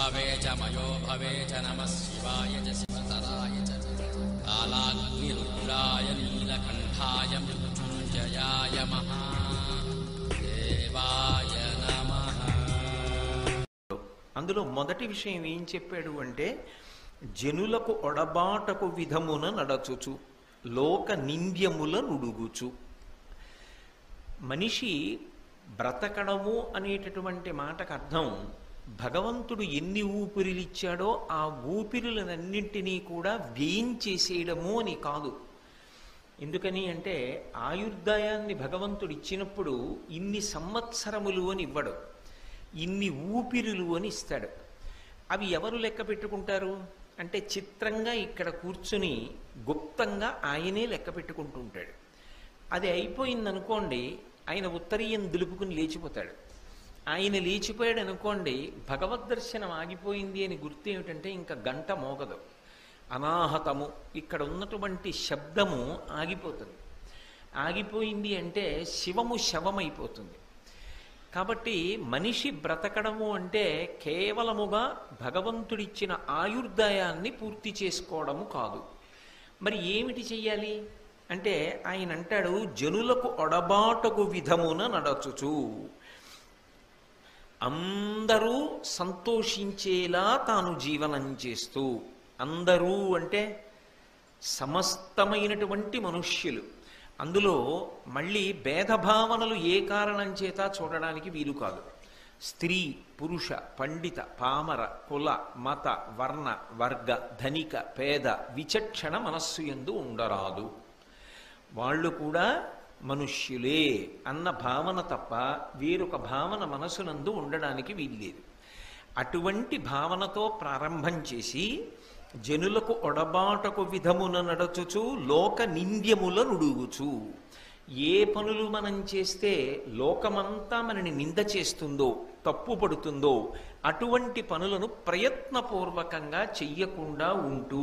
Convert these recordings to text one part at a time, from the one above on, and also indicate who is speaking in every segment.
Speaker 1: भवे च मयो भवे च नमः शिवाय च शिवतराय च कालाग्निरुद्राय नीलकण्ठाय मृत्युञ्जयाय महादेवाय नमः.
Speaker 2: అందులో మొదటి విషయం ఏం చెప్పాడు అంటే, జనులకు ఒడబాటకు విధమున నడచుచు లోక నింద్యముల నుడుగుచు. మనిషి బ్రతకడము అనేటటువంటి మాటకు అర్థం, భగవంతుడు ఎన్ని ఊపిరిలిచ్చాడో ఆ ఊపిరులనన్నింటినీ కూడా వ్యయం చేసేయడము అని కాదు. ఎందుకని అంటే, ఆయుర్దాయాన్ని భగవంతుడు ఇచ్చినప్పుడు ఇన్ని సంవత్సరములు అని ఇవ్వడు, ఇన్ని ఊపిరులు అని ఇస్తాడు. అవి ఎవరు లెక్క పెట్టుకుంటారు అంటే, చిత్రంగా ఇక్కడ కూర్చుని గుప్తంగా ఆయనే లెక్క పెట్టుకుంటూ ఉంటాడు. అది అయిపోయిందనుకోండి, ఆయన ఉత్తరీయం దులుపుకుని లేచిపోతాడు. ఆయన లేచిపోయాడు అనుకోండి, భగవద్ దర్శనం ఆగిపోయింది అని గుర్తు ఏమిటంటే, ఇంకా గంట మోగదు, అనాహతము, ఇక్కడ ఉన్నటువంటి శబ్దము ఆగిపోతుంది. ఆగిపోయింది అంటే శివము శవమైపోతుంది. కాబట్టి మనిషి బ్రతకడము అంటే కేవలముగా భగవంతుడిచ్చిన ఆయుర్దాయాన్ని పూర్తి చేసుకోవడము కాదు. మరి ఏమిటి చెయ్యాలి అంటే, ఆయన అంటాడు, జనులకు ఒడబాటకు విధమున నడచుచు. అందరూ సంతోషించేలా తాను జీవనం చేస్తూ, అందరూ అంటే సమస్తమైనటువంటి మనుష్యులు. అందులో మళ్ళీ భేదభావనలు ఏ కారణం చేత చూడడానికి వీలు కాదు. స్త్రీ, పురుష, పండిత, పామర, కుల, మత, వర్ణ, వర్గ, ధనిక, పేద విచక్షణ మనస్సు యందు ఉండరాదు. వాళ్ళు కూడా మనుష్యులే అన్న భావన తప్ప వేరొక భావన మనసునందు ఉండడానికి వీల్లేదు. అటువంటి భావనతో ప్రారంభం చేసి, జనులకు ఒడబాటకు విధమున నడచుచు లోక నింద్యముల నుడుగుచు. ఏ పనులు మనం చేస్తే లోకమంతా మనని నింద చేస్తుందో, తప్పు పడుతుందో, అటువంటి పనులను ప్రయత్నపూర్వకంగా చెయ్యకుండా ఉంటూ.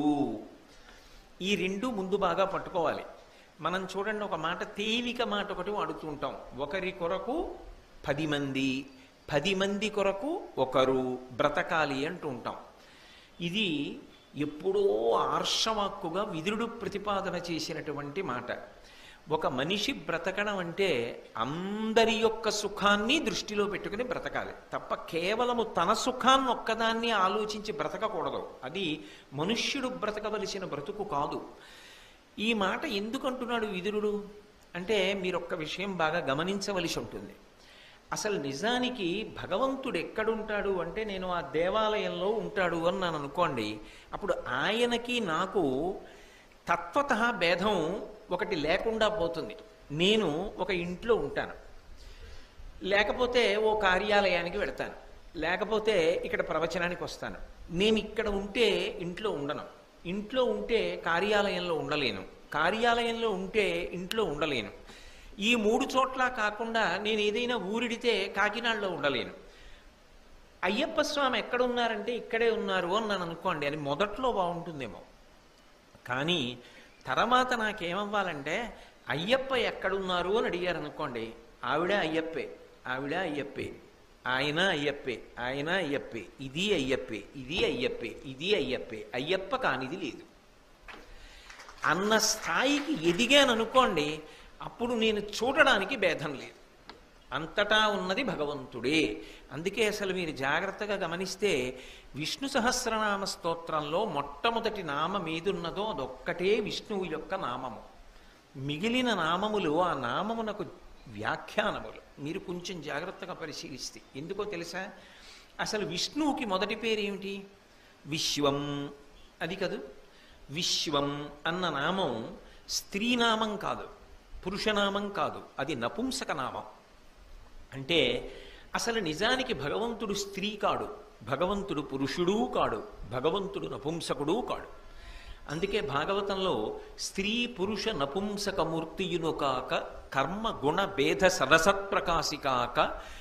Speaker 2: ఈ రెండు ముందు బాగా పట్టుకోవాలి. మనం చూడండి, ఒక మాట, తేలిక మాట ఒకటి వాడుతూ ఉంటాం. ఒకరి కొరకు 10 మంది, 10 మంది కొరకు ఒకరు బ్రతకాలి అంటూ ఉంటాం. ఇది ఎప్పుడో ఆర్షవాక్కుగా విదురుడు ప్రతిపాదన చేసినటువంటి మాట. ఒక మనిషి బ్రతకడం అంటే అందరి యొక్క సుఖాన్ని దృష్టిలో పెట్టుకుని బ్రతకాలి తప్ప కేవలము తన సుఖాన్ని ఒక్కదాన్ని ఆలోచించి బ్రతకకూడదు. అది మనుష్యుడు బ్రతకవలసిన బ్రతుకు కాదు. ఈ మాట ఎందుకు అంటున్నాడు విదురుడు అంటే, మీరొక్క విషయం బాగా గమనించవలసి ఉంటుంది. అసలు నిజానికి భగవంతుడు ఎక్కడుంటాడు అంటే, నేను ఆ దేవాలయంలో ఉంటాడు అన్నాను అనుకోండి, అప్పుడు ఆయనకి నాకు తత్వత భేదం ఒకటి లేకుండా పోతుంది. నేను ఒక ఇంట్లో ఉంటాను, లేకపోతే ఓ కార్యాలయానికి వెడతాను, లేకపోతే ఇక్కడ ప్రవచనానికి వస్తాను. నేను ఇక్కడ ఉంటే ఇంట్లో ఉండను, ఇంట్లో ఉంటే కార్యాలయంలో ఉండలేను, కార్యాలయంలో ఉంటే ఇంట్లో ఉండలేను. ఈ 3 చోట్ల కాకుండా నేను ఏదైనా ఊరిడితే కాకినాడలో ఉండలేను. అయ్యప్ప స్వామి ఎక్కడున్నారంటే ఇక్కడే ఉన్నారు అన్నాను అనుకోండి, అని మొదట్లో బాగుంటుందేమో. కానీ తర్వాత నాకేమవ్వాలంటే, అయ్యప్ప ఎక్కడున్నారు అని అడిగారు అనుకోండి, ఆవిడ అయ్యప్పే, ఆవిడ అయ్యప్పే, ఆయన అయ్యప్పే, ఆయన అయ్యప్పే, ఇది అయ్యప్పే, ఇది అయ్యప్పే, ఇది అయ్యప్పే, అయ్యప్ప కానిది లేదు అన్న స్థాయికి ఎదిగాను అనుకోండి, అప్పుడు నేను చూడడానికి భేదం లేదు, అంతటా ఉన్నది భగవంతుడే. అందుకే అసలు మీరు జాగ్రత్తగా గమనిస్తే, విష్ణు సహస్రనామ స్తోత్రంలో మొట్టమొదటి నామం ఏదున్నదో అదొక్కటే విష్ణువు యొక్క నామము. మిగిలిన నామములు ఆ నామమునకు వ్యాఖ్యానములు. మీరు కొంచెం జాగ్రత్తగా పరిశీలిస్తే ఎందుకో తెలుసా? అసలు విష్ణువుకి మొదటి పేరు ఏమిటి? విశ్వం. అది కాదు, విశ్వం అన్న నామం స్త్రీనామం కాదు, పురుషనామం కాదు, అది నపుంసక నామం. అంటే అసలు నిజానికి భగవంతుడు స్త్రీ కాడు, భగవంతుడు పురుషుడు కాడు, భగవంతుడు నపుంసకుడు కాడు. అందుకే భాగవతంలో స్త్రీ పురుష నపుంసకమూర్తియును కాక కర్మ గుణ భేద సరసత్ప్రకాశికాక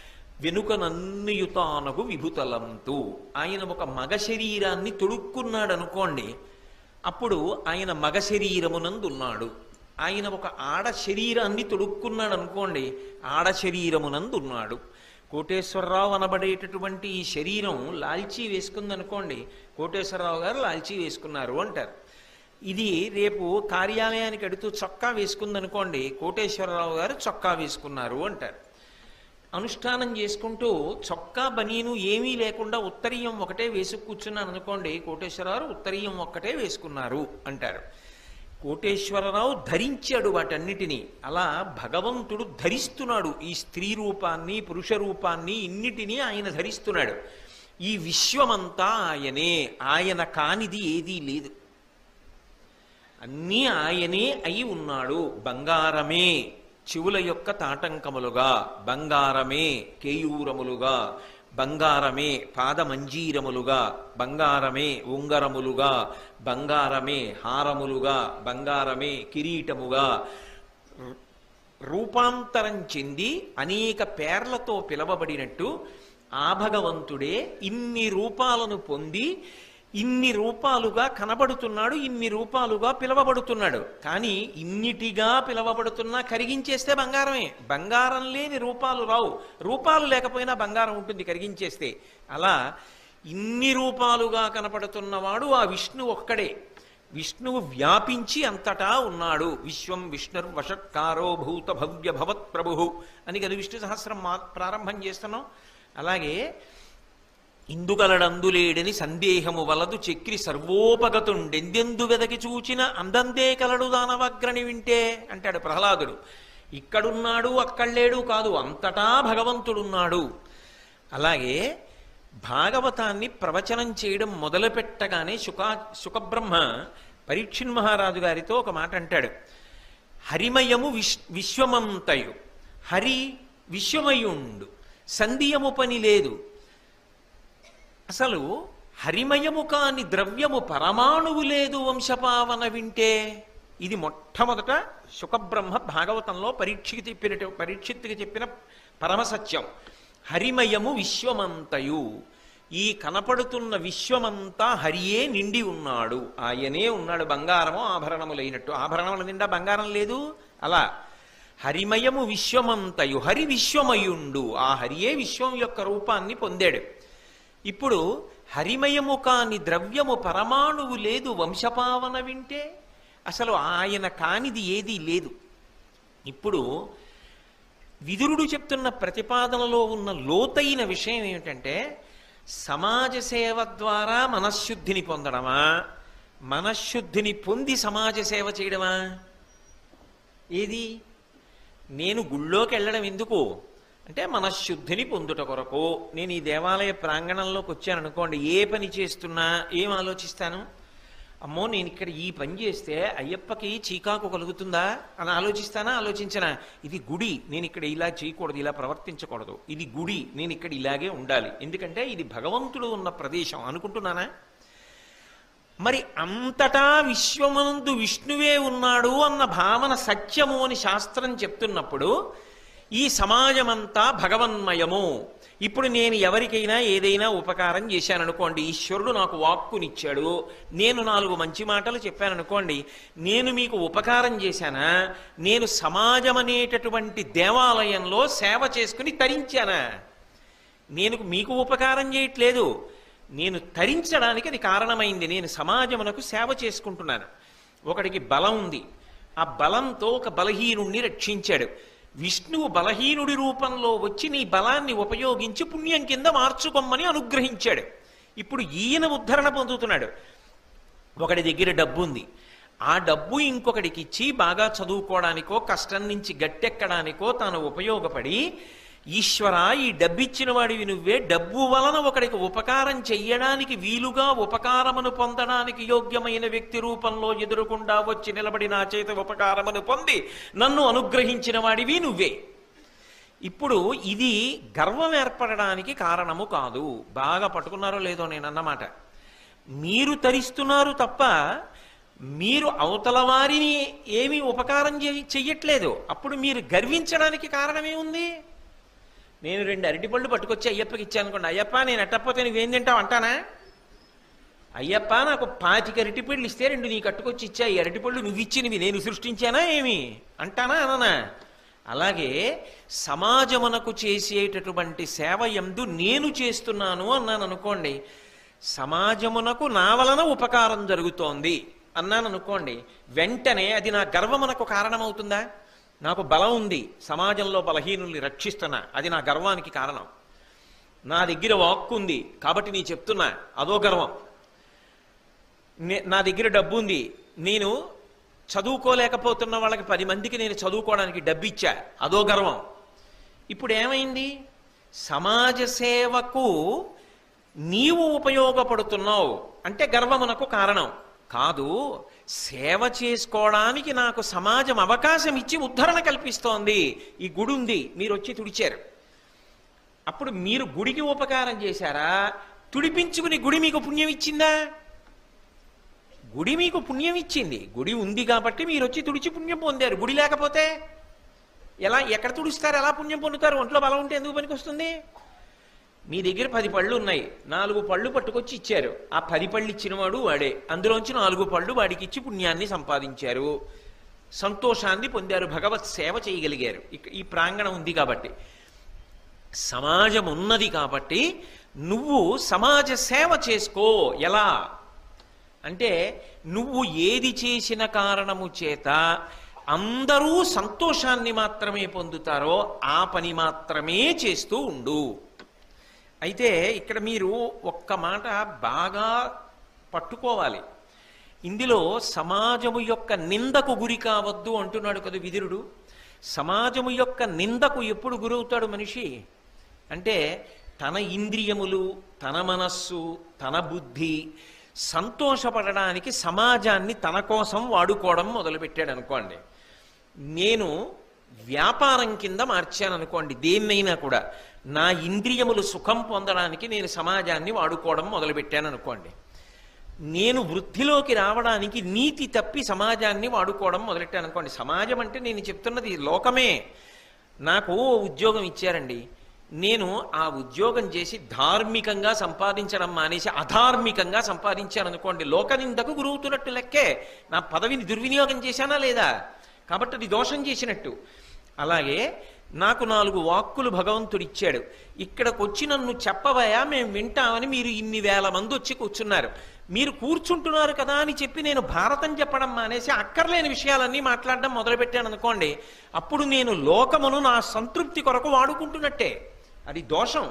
Speaker 2: వెనుకనన్నియుతానగు విభుతలంతు. ఆయన ఒక మగ శరీరాన్ని తొడుక్కున్నాడు అనుకోండి, అప్పుడు ఆయన మగ శరీరమునందున్నాడు. ఆయన ఒక ఆడ శరీరాన్ని తొడుక్కున్నాడు అనుకోండి, ఆడ శరీరమునందున్నాడు. కోటేశ్వరరావు అనబడేటటువంటి ఈ శరీరం లాల్చీ వేసుకుందనుకోండి, కోటేశ్వరరావు గారు లాల్చీ వేసుకున్నారు అంటారు. ఇది రేపు కార్యాలయానికి అడుతూ చొక్కా వేసుకుందనుకోండి, కోటేశ్వరరావు గారు చొక్కా వేసుకున్నారు అంటారు. అనుష్ఠానం చేసుకుంటూ చొక్కా బనీను ఏమీ లేకుండా ఉత్తరీయం ఒకటే వేసి కూర్చున్నాను అనుకోండి, కోటేశ్వరరావు ఉత్తరీయం ఒక్కటే వేసుకున్నారు అంటారు. కోటేశ్వరరావు ధరించాడు వాటన్నిటినీ. అలా భగవంతుడు ధరిస్తున్నాడు ఈ స్త్రీ రూపాన్ని, పురుష రూపాన్ని, ఇన్నిటినీ ఆయన ధరిస్తున్నాడు. ఈ విశ్వమంతా ఆయనే, ఆయన కానిది ఏదీ లేదు, అన్నీ ఆయనే అయి ఉన్నాడు. బంగారమే చెవుల యొక్క తాటంకములుగా, బంగారమే కేయూరములుగా, బంగారమే పాదమంజీరములుగా, బంగారమే ఉంగరములుగా, బంగారమే హారములుగా, బంగారమే కిరీటముగా రూపాంతరం చెంది అనేక పేర్లతో పిలవబడినట్టు ఆ భగవంతుడే ఇన్ని రూపాలను పొంది ఇన్ని రూపాలుగా కనబడుతున్నాడు, ఇన్ని రూపాలుగా పిలవబడుతున్నాడు. కానీ ఇన్నిటిగా పిలవబడుతున్నా కరిగించేస్తే బంగారమే. బంగారం లేని రూపాలు రావు, రూపాలు లేకపోయినా బంగారం ఉంటుంది కరిగించేస్తే. అలా ఇన్ని రూపాలుగా కనపడుతున్నవాడు ఆ విష్ణువు ఒక్కడే. విష్ణువు వ్యాపించి అంతటా ఉన్నాడు. విశ్వం విష్ణుర్వషట్కారో భూత భవ్య భవత్ ప్రభు అని కదా విష్ణు సహస్రం ప్రారంభం చేస్తున్నాం. అలాగే ఇందుగలడందులేడని సందేహము వలదు చక్రి సర్వోపగతుండెందెందు వెదకి చూచిన అందందే కలడు దానవగ్రని వింటే అంటాడు ప్రహ్లాదుడు. ఇక్కడున్నాడు అక్కడలేడు కాదు, అంతటా భగవంతుడున్నాడు. అలాగే భాగవతాన్ని ప్రవచనం చేయడం మొదలుపెట్టగానే శుకబ్రహ్మ పరీక్షిన్ మహారాజు గారితో ఒక మాట అంటాడు. హరిమయము విశ్వమంతయు, హరి విశ్వమయుండు, సంధియము పని లేదు. అసలు హరిమయము కాని ద్రవ్యము పరమాణువు లేదు వంశపావన వింటే. ఇది మొట్టమొదట శుకబ్రహ్మ భాగవతంలో పరీక్షిత్తుకి చెప్పిన పరమసత్యం. హరిమయము విశ్వమంతయు, ఈ కనపడుతున్న విశ్వమంతా హరియే నిండి ఉన్నాడు, ఆయనే ఉన్నాడు. బంగారము ఆభరణములైనట్టు, ఆభరణముల నిండా బంగారం లేదు. అలా హరిమయము విశ్వమంతయు, హరి విశ్వమయుండు, ఆ హరియే విశ్వం యొక్క రూపాన్ని పొందాడు. ఇప్పుడు హరిమయము కాని ద్రవ్యము పరమాణువు లేదు వంశపావన వింటే, అసలు ఆయన కానిది ఏదీ లేదు. ఇప్పుడు విదురుడు చెప్తున్న ప్రతిపాదనలో ఉన్న లోతైన విషయం ఏమిటంటే, సమాజ సేవ ద్వారా మనశ్శుద్ధిని పొందడమా, మనశ్శుద్ధిని పొంది సమాజ సేవ చేయడమా? ఏది? నేను గుళ్ళోకి వెళ్ళడం ఎందుకు అంటే మనశ్శుద్ధిని పొందుట కొరకు. నేను ఈ దేవాలయ ప్రాంగణంలోకి వచ్చాను అనుకోండి, ఏ పని చేస్తున్నా ఏం ఆలోచిస్తాను? అమ్మో నేను ఇక్కడ ఈ పని చేస్తే అయ్యప్పకి చీకాకు కలుగుతుందా అని ఆలోచిస్తానా? ఆలోచించనా? ఇది గుడి, నేను ఇక్కడ ఇలా చేయకూడదు, ఇలా ప్రవర్తించకూడదు. ఇది గుడి, నేను ఇక్కడ ఇలాగే ఉండాలి, ఎందుకంటే ఇది భగవంతుడు ఉన్న ప్రదేశం అనుకుంటున్నానా? మరి అంతటా విశ్వమందు విష్ణువే ఉన్నాడు అన్న భావన సత్యము అని శాస్త్రం చెప్తున్నప్పుడు ఈ సమాజమంతా భగవన్మయము. ఇప్పుడు నేను ఎవరికైనా ఏదైనా ఉపకారం చేశాననుకోండి, ఈశ్వరుడు నాకు వాక్కునిచ్చాడు, నేను 4 మంచి మాటలు చెప్పాననుకోండి, నేను మీకు ఉపకారం చేశానా? నేను సమాజం అనేటటువంటి దేవాలయంలో సేవ చేసుకుని తరించానా? నేను మీకు ఉపకారం చేయట్లేదు, నేను తరించడానికి అది కారణమైంది. నేను సమాజమునకు సేవ చేసుకుంటున్నాను. ఒకడికి బలం ఉంది, ఆ బలంతో ఒక బలహీనుణ్ణి రక్షించాడు. విష్ణువు బలహీనుడి రూపంలో వచ్చి నీ బలాన్ని ఉపయోగించి పుణ్యం కింద మార్చుకోమని అనుగ్రహించాడు. ఇప్పుడు ఈయన ఉద్ధరణ పొందుతున్నాడు. ఒకడి దగ్గర డబ్బు ఉంది, ఆ డబ్బు ఇంకొకడికి ఇచ్చి బాగా చదువుకోవడానికో కష్టం నుంచి గట్టెక్కడానికో తాను ఉపయోగపడి, ఈశ్వర ఈ డబ్బిచ్చిన వాడివి నువ్వే, డబ్బు వలన ఒకడికి ఉపకారం చెయ్యడానికి వీలుగా ఉపకారమును పొందడానికి యోగ్యమైన వ్యక్తి రూపంలో ఎదురుకుండా వచ్చి నిలబడి నా చేత ఉపకారమును పొంది నన్ను అనుగ్రహించిన వాడివి నువ్వే. ఇప్పుడు ఇది గర్వం ఏర్పడడానికి కారణము కాదు. బాగా పట్టుకున్నారో లేదో నేను అన్నమాట. మీరు తరిస్తున్నారు తప్ప మీరు అవతల వారిని ఏమీ ఉపకారం చెయ్యట్లేదు. అప్పుడు మీరు గర్వించడానికి కారణమేముంది? నేను 2 అరటిపళ్ళు పట్టుకొచ్చి అయ్యప్పకి ఇచ్చాను అనుకోండి, అయ్యప్ప నేను ఎట్టకపోతే నువ్వేం తింటావు అంటానా? అయ్యప్ప నాకు 25 అరటిపళ్ళు ఇస్తే 2 నీ కట్టుకొచ్చి ఇచ్చా, ఈ అరటిపళ్ళు నువ్వు ఇచ్చినవి నేను సృష్టించానా ఏమి అంటానా అననా? అలాగే సమాజమునకు చేసేటటువంటి సేవ యందు నేను చేస్తున్నాను అన్నాను అనుకోండి, సమాజమునకు నా వలన ఉపకారం జరుగుతోంది అన్నాను అనుకోండి, వెంటనే అది నా గర్వమునకు కారణమవుతుందా? నాకు బలం ఉంది, సమాజంలో బలహీనుల్ని రక్షిస్తున్నా, అది నా గర్వానికి కారణం. నా దగ్గర వాక్కు ఉంది కాబట్టి నీ చెప్తున్నా, అదో గర్వం. నా దగ్గర డబ్బు ఉంది, నేను చదువుకోలేకపోతున్న వాళ్ళకి 10 మందికి నేను చదువుకోవడానికి డబ్బు ఇచ్చా, అదో గర్వం. ఇప్పుడు ఏమైంది? సమాజ సేవకు నీవు ఉపయోగపడుతున్నావు అంటే గర్వమునకు కారణం కాదు. సేవ చేసుకోవడానికి నాకు సమాజం అవకాశం ఇచ్చి ఉద్ధరణ కల్పిస్తోంది. ఈ గుడి ఉంది, మీరు వచ్చి తుడిచారు, అప్పుడు మీరు గుడికి ఉపకారం చేశారా? తుడిపించుకుని గుడి మీకు పుణ్యం ఇచ్చిందా? గుడి మీకు పుణ్యం ఇచ్చింది. గుడి ఉంది కాబట్టి మీరు వచ్చి తుడిచి పుణ్యం పొందారు. గుడి లేకపోతే ఎలా, ఎక్కడ తుడుస్తారు, ఎలా పుణ్యం పొందుతారు? ఒంట్లో బలం ఉంటే ఎందుకు పనికి వస్తుంది? మీ దగ్గర 10 పళ్ళు ఉన్నాయి, 4 పళ్ళు పట్టుకొచ్చి ఇచ్చారు. ఆ 10 పళ్ళు ఇచ్చినవాడు వాడే, అందులోంచి 4 పళ్ళు వాడికి ఇచ్చి పుణ్యాన్ని సంపాదించారు, సంతోషాన్ని పొందారు, భగవత్ సేవ చేయగలిగారు. ఈ ప్రాంగణం ఉంది కాబట్టి, సమాజం ఉన్నది కాబట్టి నువ్వు సమాజ సేవ చేసుకో. ఎలా అంటే, నువ్వు ఏది చేసిన కారణము చేత అందరూ సంతోషాన్ని మాత్రమే పొందుతారో ఆ పని మాత్రమే చేస్తూ ఉండు. అయితే ఇక్కడ మీరు ఒక్క మాట బాగా పట్టుకోవాలి. ఇందులో సమాజము యొక్క నిందకు గురి కావద్దు అంటున్నాడు కదా విదురుడు. సమాజము యొక్క నిందకు ఎప్పుడు గురవుతాడు మనిషి అంటే, తన ఇంద్రియములు, తన మనస్సు, తన బుద్ధి సంతోషపడడానికి సమాజాన్ని తన కోసం వాడుకోవడం మొదలుపెట్టాడు అనుకోండి. నేను వ్యాపారం కింద మార్చాను అనుకోండి, దేన్నైనా కూడా నా ఇంద్రియములు సుఖం పొందడానికి నేను సమాజాన్ని వాడుకోవడం మొదలుపెట్టాను అనుకోండి. నేను వృద్ధిలోకి రావడానికి నీతి తప్పి సమాజాన్ని వాడుకోవడం మొదలెట్టాను అనుకోండి. సమాజం అంటే నేను చెప్తున్నది లోకమే. నాకు ఉద్యోగం ఇచ్చారండి, నేను ఆ ఉద్యోగం చేసి ధార్మికంగా సంపాదించడం మానేసి అధార్మికంగా సంపాదించాను అనుకోండి, లోకనిందకు గురవుతున్నట్టు లెక్కే. నా పదవిని దుర్వినియోగం చేశానా లేదా? కాబట్టి అది దోషం చేసినట్టు. అలాగే నాకు 4 వాక్కులు భగవంతుడు ఇచ్చాడు, ఇక్కడికి వచ్చి నన్ను చెప్పవయా మేము వింటామని మీరు ఇన్ని వేల మంది వచ్చి కూర్చున్నారు. మీరు కూర్చుంటున్నారు కదా అని చెప్పి నేను భారతం చెప్పడం మానేసి అక్కర్లేని విషయాలన్నీ మాట్లాడడం మొదలుపెట్టాను అనుకోండి, అప్పుడు నేను లోకమును నా సంతృప్తి కొరకు వాడుకుంటున్నట్టే. అది దోషం.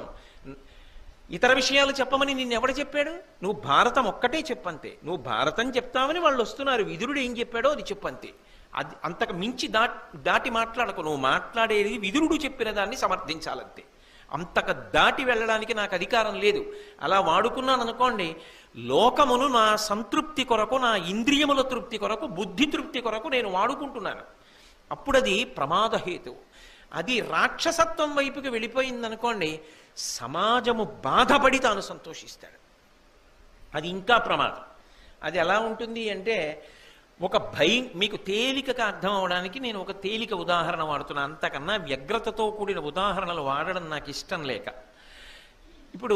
Speaker 2: ఇతర విషయాలు చెప్పమని నిన్నెవడు చెప్పాడు? నువ్వు భారతం ఒక్కటే చెప్పంతే. నువ్వు భారతం చెప్తామని వాళ్ళు వస్తున్నారు, విదురుడు ఏం చెప్పాడో అది చెప్పంతే. అది అంతకు మించి దాటి మాట్లాడకు. నువ్వు మాట్లాడేది విదురుడు చెప్పిన దాన్ని సమర్థించాలంతే. అంతకు దాటి వెళ్ళడానికి నాకు అధికారం లేదు. అలా వాడుకున్నాను అనుకోండి, లోకమును నా సంతృప్తి కొరకు, నా ఇంద్రియముల తృప్తి కొరకు, బుద్ధి తృప్తి కొరకు నేను వాడుకుంటున్నాను. అప్పుడది ప్రమాదహేతు. అది రాక్షసత్వం వైపుకి వెళ్ళిపోయిందనుకోండి, సమాజము బాధపడి తాను సంతోషిస్తాడు. అది ఇంకా ప్రమాదం. అది ఎలా ఉంటుంది అంటే, ఒక భయం మీకు తేలికగా అర్థం అవడానికి నేను ఒక తేలిక ఉదాహరణ వాడుతున్నా, అంతకన్నా వ్యగ్రతతో కూడిన ఉదాహరణలు వాడడం నాకు ఇష్టం లేక. ఇప్పుడు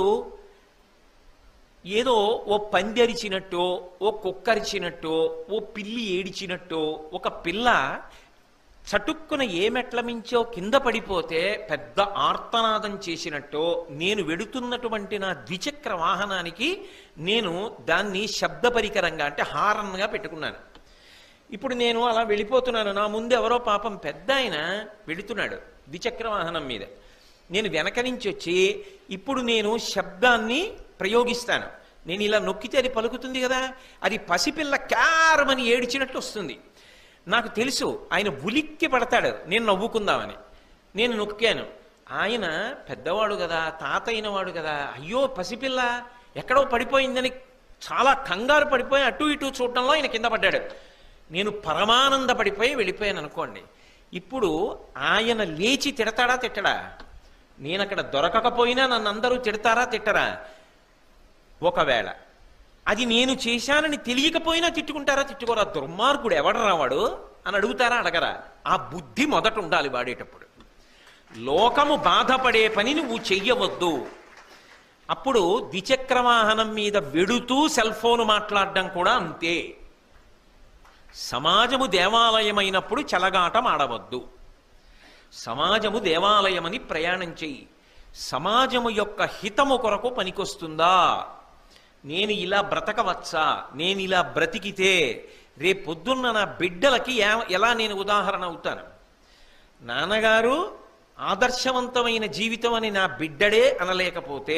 Speaker 2: ఏదో ఓ పంది అరిచినట్టో, ఓ కుక్క అరిచినట్టో, ఓ పిల్లి ఏడిచినట్టో, ఒక పిల్ల చటుక్కున ఏ మెట్ల మించో కింద పడిపోతే పెద్ద ఆర్తనాదం చేసినట్టో, నేను వెడుతున్నటువంటి నా ద్విచక్ర వాహనానికి నేను దాన్ని శబ్ద పరికరంగా అంటే హారన్గా పెట్టుకున్నాను. ఇప్పుడు నేను అలా వెళ్ళిపోతున్నాను, నా ముందు ఎవరో పాపం పెద్ద ఆయన వెళుతున్నాడు ద్విచక్ర వాహనం మీద. నేను వెనక నుంచి వచ్చి ఇప్పుడు నేను శబ్దాన్ని ప్రయోగిస్తాను. నేను ఇలా నొక్కితే అది పలుకుతుంది కదా, అది పసిపిల్ల క్యారమని ఏడిచినట్టు వస్తుంది. నాకు తెలుసు ఆయన ఉలిక్కి పడతాడు నేను నవ్వుకుందామని. నేను నొక్కాను. ఆయన పెద్దవాడు కదా, తాత అయినవాడు కదా, అయ్యో పసిపిల్ల ఎక్కడో పడిపోయిందని చాలా కంగారు పడిపోయి అటు ఇటు చూడటంలో ఆయన కింద పడ్డాడు. నేను పరమానంద పడిపోయి వెళ్ళిపోయాను అనుకోండి. ఇప్పుడు ఆయన లేచి తిడతాడా తిట్టడా? నేను అక్కడ దొరకకపోయినా నన్ను అందరూ తిడతారా తిట్టరా? ఒకవేళ అది నేను చేశానని తెలియకపోయినా తిట్టుకుంటారా తిట్టుకోరా? దుర్మార్గుడు ఎవడు రావాడు అని అడుగుతారా అడగరా? ఆ బుద్ధి మొదట ఉండాలి వాడేటప్పుడు. లోకము బాధపడే పని నువ్వు చెయ్యవద్దు. అప్పుడు ద్విచక్రవాహనం మీద వెడుతూ సెల్ ఫోన్ మాట్లాడడం కూడా అంతే. సమాజము దేవాలయమైనప్పుడు చెలగాటం ఆడవద్దు. సమాజము దేవాలయమని ప్రయాణం చెయ్యి. సమాజము యొక్క హితము కొరకు పనికొస్తుందా? నేను ఇలా బ్రతకవచ్చా? నేను ఇలా బ్రతికితే రేపొద్దున్న నా బిడ్డలకి ఎలా నేను ఉదాహరణ అవుతాను? నాన్నగారు ఆదర్శవంతమైన జీవితం అని నా బిడ్డడే అనలేకపోతే,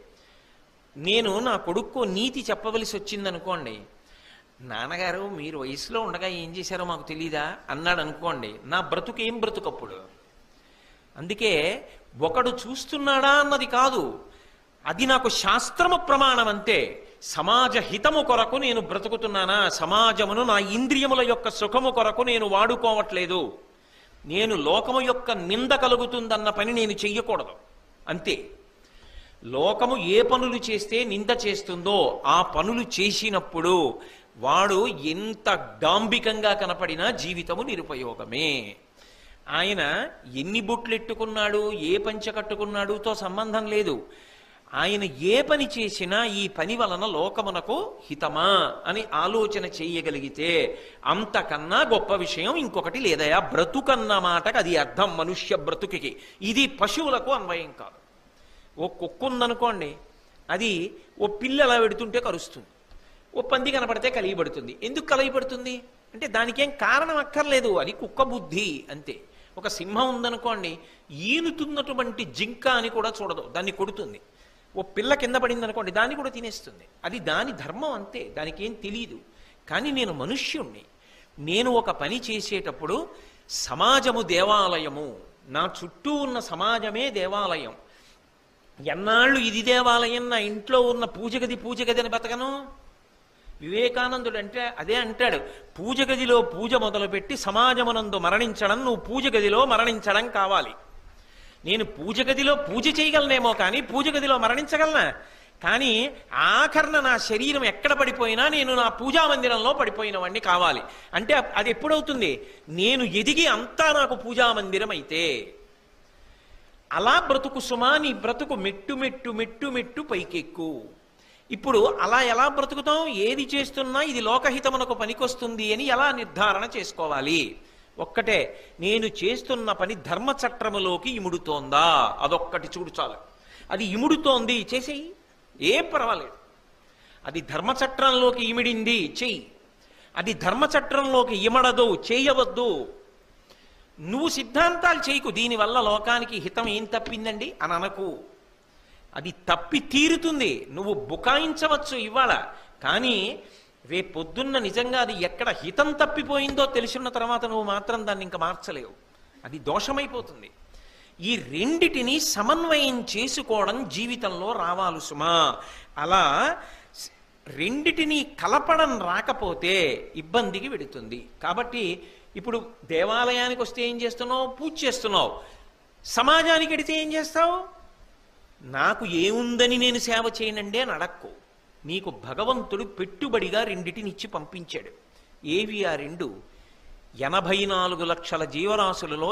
Speaker 2: నేను నా కొడుక్కు నీతి చెప్పవలసి వచ్చిందనుకోండి, నాన్నగారు మీరు వయసులో ఉండగా ఏం చేశారో మాకు తెలీదా అన్నాడు అనుకోండి, నా బ్రతుకు ఏం బ్రతుకప్పుడు? అందుకే ఒకడు చూస్తున్నాడా అన్నది కాదు, అది నాకు శాస్త్రము ప్రమాణం అంతే. సమాజ హితము కొరకు నేను బ్రతుకుతున్నానా? సమాజమును నా ఇంద్రియముల యొక్క సుఖము కొరకు నేను వాడుకోవట్లేదు. నేను లోకము యొక్క నింద కలుగుతుందన్న పని నేను చెయ్యకూడదు, అంతే. లోకము ఏ పనులు చేస్తే నింద చేస్తుందో ఆ పనులు చేసినప్పుడు వాడు ఎంత డాంబికంగా కనపడినా జీవితము నిరుపయోగమే. ఆయన ఎన్ని బొట్లెట్టుకున్నాడు, ఏ పంచ కట్టుకున్నాడుతో సంబంధం లేదు. ఆయన ఏ పని చేసినా ఈ పని వలన లోకమునకు హితమా అని ఆలోచన చేయగలిగితే అంతకన్నా గొప్ప విషయం ఇంకొకటి లేదయా. బ్రతుకన్న మాటకు అది అర్థం మనుష్య బ్రతుకికి. ఇది పశువులకు అన్వయం కాదు. ఓ కుక్క ఉందనుకోండి, అది ఓ పిల్ల అలా పెడుతుంటే కరుస్తుంది, ఓ పంది కనపడితే కలిగిపడుతుంది. ఎందుకు కలిగిపడుతుంది అంటే దానికేం కారణం అక్కర్లేదు, అది కుక్క బుద్ధి అంతే. ఒక సింహం ఉందనుకోండి, ఈనుతున్నటువంటి జింక అని కూడా చూడదు, దాన్ని కొడుతుంది. ఓ పిల్ల కింద పడింది అనుకోండి, దాన్ని కూడా తినేస్తుంది. అది దాని ధర్మం అంతే, దానికి ఏం తెలియదు. కానీ నేను మనుష్యుణ్ణి. నేను ఒక పని చేసేటప్పుడు సమాజము దేవాలయము, నా చుట్టూ ఉన్న సమాజమే దేవాలయం. ఎన్నాళ్ళు ఇది దేవాలయం, నా ఇంట్లో ఉన్న పూజ గది అని బతకను? వివేకానందుడు అంటే అదే అంటాడు, పూజ గదిలో పూజ మొదలుపెట్టి సమాజమునందు మరణించడం నువ్వు పూజ గదిలో మరణించడం కావాలి. నేను పూజ గదిలో పూజ చేయగలనేమో కానీ పూజ గదిలో మరణించగలనా? కానీ ఆఖరణ నా శరీరం ఎక్కడ పడిపోయినా నేను నా పూజా మందిరంలో పడిపోయిన వాడిని కావాలి. అంటే అది ఎప్పుడవుతుంది? నేను ఎదిగి అంతా నాకు పూజా మందిరం అయితే. అలా బ్రతుకు సుమా, నీ బ్రతుకు మెట్టు మెట్టు మెట్టు మెట్టు పైకెక్కు. ఇప్పుడు అలా ఎలా బ్రతుకుతాం? ఏది చేస్తున్నా ఇది లోకహితమునకు పనికొస్తుంది అని ఎలా నిర్ధారణ చేసుకోవాలి? ఒక్కటే, నేను చేస్తున్న పని ధర్మచట్రములోకి ఇముడుతోందా? అదొక్కటి చూడు చాలు. అది ఇముడుతోంది, చేసేయి, ఏం పర్వాలేదు. అది ధర్మచట్రంలోకి ఇమిడింది, చెయ్యి. అది ధర్మచట్రంలోకి ఇమడదు, చేయవద్దు. నువ్వు సిద్ధాంతాలు చేయకు, దీనివల్ల లోకానికి హితం ఏం తప్పిందండి అని అనకు. అది తప్పి తీరుతుంది. నువ్వు బుకాయించవచ్చు ఇవాళ, కానీ రేపొద్దున్న నిజంగా అది ఎక్కడ హితం తప్పిపోయిందో తెలిసిన తర్వాత నువ్వు మాత్రం దాన్ని ఇంకా మార్చలేవు, అది దోషమైపోతుంది. ఈ రెండిటిని సమన్వయం చేసుకోవడం జీవితంలో రావాలి సుమా. అలా రెండిటిని కలపడం రాకపోతే ఇబ్బందికి వెడుతుంది. కాబట్టి ఇప్పుడు దేవాలయానికి వస్తే ఏం చేస్తున్నావు? పూజ చేస్తున్నావు. సమాజానికి వెడితే ఏం చేస్తావు? నాకు ఏముందని నేను సేవ చేయనండి అని అడక్కు. నీకు భగవంతుడు పెట్టుబడిగా రెండిటినిచ్చి పంపించాడు. ఏవి ఆ రెండు? 84 లక్షల జీవరాశులలో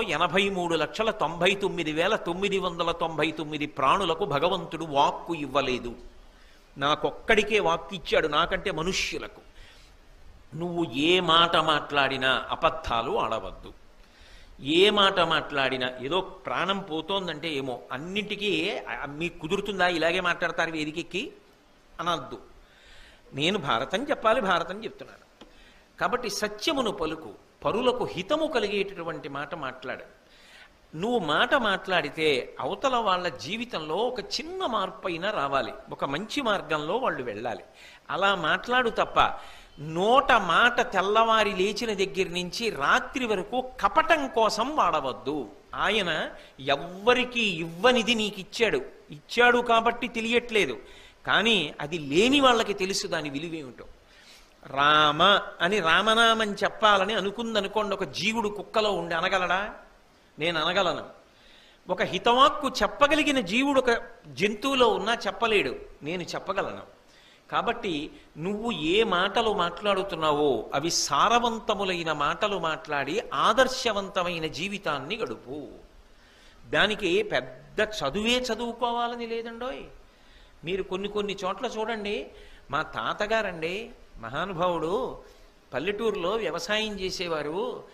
Speaker 2: 83,99,999 ప్రాణులకు భగవంతుడు వాక్కు ఇవ్వలేదు. నాకొక్కడికే వాక్కు ఇచ్చాడు, నాకంటే మనుష్యులకు. నువ్వు ఏ మాట మాట్లాడినా అబద్ధాలు ఆడవద్దు. ఏ మాట మాట్లాడినా ఏదో ప్రాణం పోతోందంటే ఏమో అన్నింటికీ మీకు కుదురుతుందా ఇలాగే మాట్లాడతారు వేదికెక్కి అనద్దు. నేను భారతం చెప్పాలి, భారతం చెప్తున్నాను కాబట్టి సత్యమును పలుకు, పరులకు హితము కలిగేటటువంటి మాట మాట్లాడు. నువ్వు మాట మాట్లాడితే అవతల వాళ్ళ జీవితంలో ఒక చిన్న మార్పు అయినా రావాలి, ఒక మంచి మార్గంలో వాళ్ళు వెళ్ళాలి. అలా మాట్లాడు తప్ప నోట మాట తెల్లవారి లేచిన దగ్గర నుంచి రాత్రి వరకు కపటం కోసం వాడవద్దు. ఆయన ఎవ్వరికీ ఇవ్వనిది నీకు ఇచ్చాడు కాబట్టి తెలియట్లేదు, కానీ అది లేని వాళ్ళకి తెలుసు దాని విలువేమిటో. రామ అని రామనామని చెప్పాలని అనుకుందనుకోండి, ఒక జీవుడు కుక్కలో ఉండి అనగలడా? నేను అనగలను. ఒక హితవాక్కు చెప్పగలిగిన జీవుడు ఒక జంతువులో ఉన్నా చెప్పలేడు, నేను చెప్పగలను. కాబట్టి నువ్వు ఏ మాటలు మాట్లాడుతున్నావో అవి సారవంతములైన మాటలు మాట్లాడి ఆదర్శవంతమైన జీవితాన్ని గడుపు. దానికి పెద్ద చదువే చదువుకోవాలని లేదండోయ్. మీరు కొన్ని చోట్ల చూడండి, మా తాతగారండి మహానుభావుడు పల్లెటూరులో వ్యవసాయం చేసేవారు.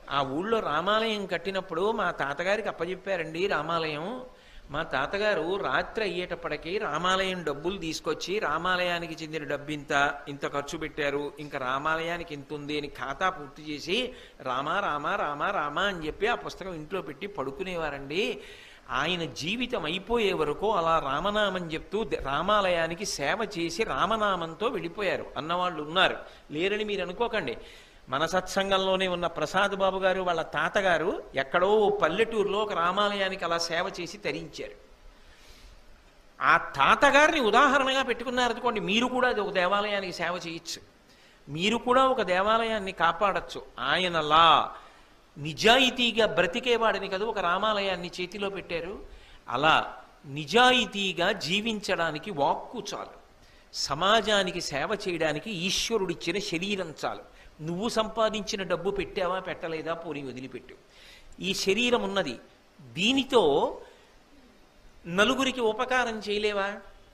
Speaker 2: ఆ ఊళ్ళో రామాలయం కట్టినప్పుడు మా తాతగారికి అప్పచెప్పారండి రామాలయం. మా తాతగారు రాత్రి అయ్యేటప్పటికీ రామాలయం డబ్బులు తీసుకొచ్చి రామాలయానికి చెందిన డబ్బు ఇంత ఖర్చు పెట్టారు, ఇంకా రామాలయానికి ఇంత ఉంది అని ఖాతా పూర్తి చేసి రామా రామా రామా రామా అని చెప్పి ఆ పుస్తకం ఇంట్లో పెట్టి పడుకునేవారండి. ఆయన జీవితం అయిపోయే వరకు అలా రామనామం చెప్తూ రామాలయానికి సేవ చేసి రామనామంతో వెళ్ళిపోయారు అన్నవాళ్ళు ఉన్నారు. లేరని మీరు అనుకోకండి. మన సత్సంగంలోనే ఉన్న ప్రసాద్ బాబు గారు వాళ్ళ తాతగారు ఎక్కడో పల్లెటూరులో ఒక రామాలయానికి అలా సేవ చేసి తరించారు. ఆ తాతగారిని ఉదాహరణగా పెట్టుకున్నారు అనుకోండి, మీరు కూడా అది ఒక దేవాలయానికి సేవ చేయొచ్చు, మీరు కూడా ఒక దేవాలయాన్ని కాపాడచ్చు. ఆయనలా నిజాయితీగా బ్రతికేవాడిని కదా ఒక రామాలయాన్ని చేతిలో పెట్టారు. అలా నిజాయితీగా జీవించడానికి వాక్కు చాలు, సమాజానికి సేవ చేయడానికి ఈశ్వరుడిచ్చిన శరీరం చాలు. నువ్వు సంపాదించిన డబ్బు పెట్టావా పెట్టలేదా పోనీ వదిలిపెట్టు. ఈ శరీరం ఉన్నది, దీనితో నలుగురికి ఉపకారం చేయలేవా?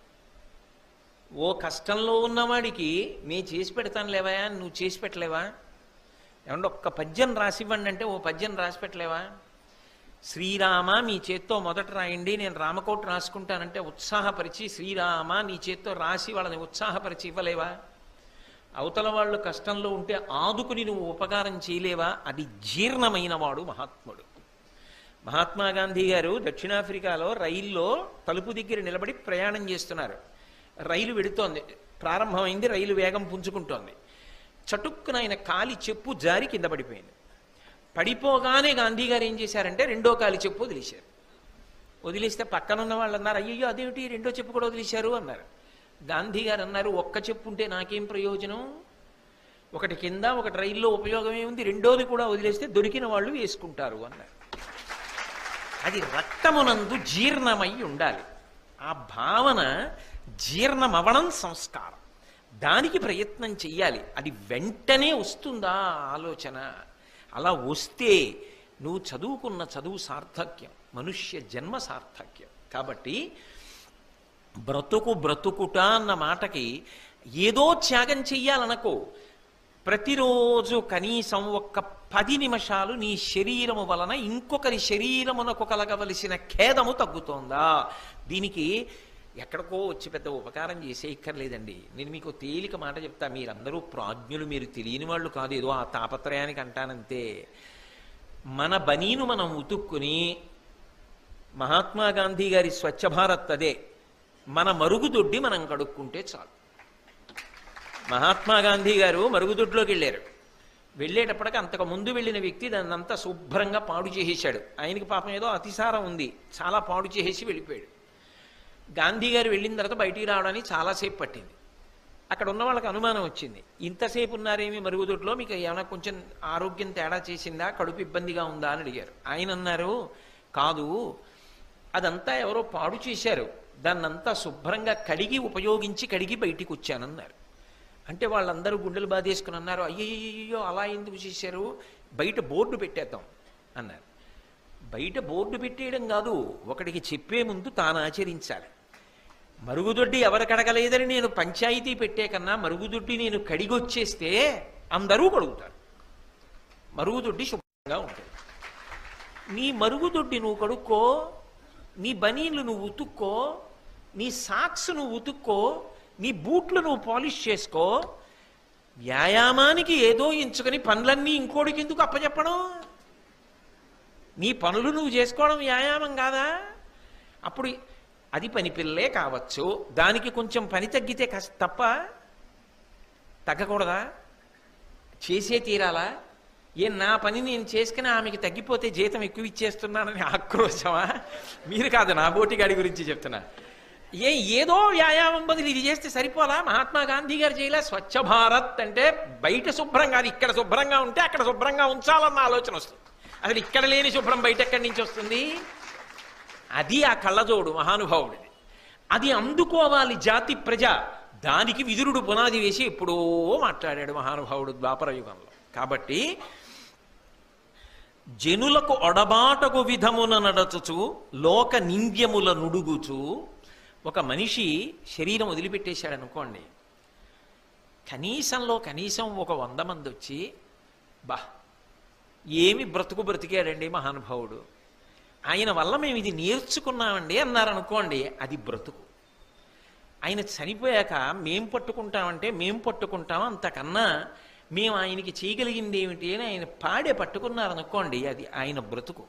Speaker 2: ఓ కష్టంలో ఉన్నవాడికి నేను చేసి పెడతాను లేవా, నువ్వు చేసి పెట్టలేవా? ఏమంటే ఒక్క పద్యం రాసివ్వండి అంటే ఓ పద్యం రాసి పెట్టలేవా? శ్రీరామ మీ చేత్తో మొదట రాయండి, నేను రామకోట రాసుకుంటానంటే ఉత్సాహపరిచి శ్రీరామ నీ చేత్తో రాసి వాళ్ళని ఉత్సాహపరిచి ఇవ్వలేవా? అవతల వాళ్ళు కష్టంలో ఉంటే ఆదుకుని నువ్వు ఉపకారం చేయలేవా? అది జీర్ణమైన వాడు మహాత్ముడు. మహాత్మా గాంధీ గారు దక్షిణాఫ్రికాలో రైల్లో తలుపు దగ్గర నిలబడి ప్రయాణం చేస్తున్నారు. రైలు వెడుతోంది, ప్రారంభమైంది, రైలు వేగం పుంజుకుంటోంది. చటుక్కున ఆయన కాలి చెప్పు జారి కింద పడిపోయింది. పడిపోగానే గాంధీ గారు ఏం చేశారంటే రెండో కాలి చెప్పు వదిలేశారు. వదిలేస్తే పక్కనున్న వాళ్ళు అన్నారు, అయ్యో అదేమిటి రెండో చెప్పు కూడా వదిలేశారు అన్నారు. గాంధీ గారు అన్నారు, ఒక్క చెప్పు ఉంటే నాకేం ప్రయోజనం, ఒకటి కింద ఒకటి రైల్లో ఉపయోగం ఏముంది, రెండోది కూడా వదిలేస్తే దొరికిన వాళ్ళు వేసుకుంటారు అన్నారు. అది రక్తమునందు జీర్ణమై ఉండాలి. ఆ భావన జీర్ణమవడం సంస్కారం, దానికి ప్రయత్నం చెయ్యాలి. అది వెంటనే వస్తుందా ఆలోచన? అలా వస్తే నువ్వు చదువుకున్న చదువు సార్థక్యం, మనుష్య జన్మ సార్థక్యం. కాబట్టి బ్రతుకుట అన్న మాటకి ఏదో త్యాగం చెయ్యాలనుకో. ప్రతిరోజు కనీసం ఒక్క 10 నిమిషాలు నీ శరీరము వలన ఇంకొకరి శరీరమునకు కలగవలసిన ఖేదము తగ్గుతోందా? దీనికి ఎక్కడికో వచ్చి పెద్ద ఉపకారం చేసే ఇక్కర్లేదండి. నేను మీకు తేలిక మాట చెప్తా, మీరందరూ ప్రాజ్ఞులు, మీరు తెలియని వాళ్ళు కాదు, ఏదో ఆ తాపత్రయానికి అంటానంతే. మన బనీను మనం ఉతుక్కుని, మహాత్మా గాంధీ గారి స్వచ్ఛ భారత్ అదే, మన మరుగుదొడ్డి మనం కడుక్కుంటే చాలు. మహాత్మా గాంధీ గారు మరుగుదొడ్లోకి వెళ్ళారు. వెళ్ళేటప్పటికి అంతకు ముందు వెళ్ళిన వ్యక్తి దాన్ని అంతా శుభ్రంగా పాడు చేసేశాడు. ఆయనకి పాపం ఏదో అతిసారం ఉంది, చాలా పాడు చేసేసి వెళ్ళిపోయాడు. గాంధీ గారు వెళ్ళిన తర్వాత బయటికి రావడానికి చాలాసేపు పట్టింది. అక్కడ ఉన్న వాళ్ళకి అనుమానం వచ్చింది, ఇంతసేపు ఉన్నారేమి మరుగుదొడ్లో, మీకు ఏమైనా కొంచెం ఆరోగ్యం తేడా చేసిందా, కడుపు ఇబ్బందిగా ఉందా అని అడిగారు. ఆయన అన్నారు, కాదు, అదంతా ఎవరో పాడు చేశారు, దాన్నంతా శుభ్రంగా కడిగి బయటికి వచ్చానన్నారు. అంటే వాళ్ళందరూ గుండెలు బాధేసుకుని అన్నారు, అయ్యయ్యో అలా ఎందుకు చేశారు, బయట బోర్డు పెట్టేద్దాం అన్నారు. బయట బోర్డు పెట్టేయడం కాదు, ఒకటికి చెప్పే ముందు తాను ఆచరించాలి. మరుగుదొడ్డి ఎవరు కడగలేదని నేను పంచాయతీ పెట్టే కన్నా మరుగుదొడ్డి నేను కడిగొచ్చేస్తే అందరూ కడుగుతారు, మరుగుదొడ్డి శుభ్రంగా ఉంటుంది. నీ మరుగుదొడ్డి నువ్వు కడుక్కో, నీ బనీన్లు నువ్వు ఉతుక్కో, నీ సాక్స్ నువ్వు ఉతుక్కో, నీ బూట్లు నువ్వు పాలిష్ చేసుకో. వ్యాయామానికి ఏదో ఎంచుకొని పనులన్నీ ఇంకోటికి ఎందుకు అప్పచెప్పడం? నీ పనులు నువ్వు చేసుకోవడం వ్యాయామం కాదా? అప్పుడు అది పని పిల్లే కావచ్చు, దానికి కొంచెం పని తగ్గితే తప్ప తగ్గకూడదా? చేసే తీరాలా? నా పని నేను చేసుకుని ఆమెకి తగ్గిపోతే జీతం ఎక్కువ ఇచ్చేస్తున్నానని ఆక్రోశమా? మీరు కాదు, నా బోటిగాడి గురించి చెప్తున్నా. ఏదో వ్యాయామం బదులు ఇది చేస్తే సరిపోలా? మహాత్మా గాంధీ గారు చేయలే? స్వచ్ఛ భారత్ అంటే బయట శుభ్రంగా, అది ఇక్కడ శుభ్రంగా ఉంటే అక్కడ శుభ్రంగా ఉంచాలన్న ఆలోచన వస్తుంది. అసలు ఇక్కడ లేని శుభ్రం బయట ఎక్కడి నుంచి వస్తుంది? అది ఆ కళ్ళజోడు మహానుభావుడిది. అది అందుకోవాలి జాతి ప్రజ. దానికి విదురుడు పునాది వేసి ఎప్పుడో మాట్లాడాడు మహానుభావుడు ద్వాపర యుగంలో. కాబట్టి జనులకు ఒడబాటకు విధమున నడచుచు లోక నింద్యముల నుడుగుచు, ఒక మనిషి శరీరం వదిలిపెట్టేశాడు అనుకోండి, కనీసం ఒక 100 మంది వచ్చి, బా ఏమి బ్రతుకు బ్రతికాడండి మహానుభావుడు, ఆయన వల్ల మేము ఇది నేర్చుకున్నామండి అన్నారనుకోండి, అది బ్రతుకు. ఆయన చనిపోయాక మేం పట్టుకుంటామంటే మేం పట్టుకుంటాం, అంతకన్నా మేము ఆయనకి చేయగలిగింది ఏమిటి అని ఆయన పాడే పట్టుకున్నారనుకోండి, అది ఆయన బ్రతుకు.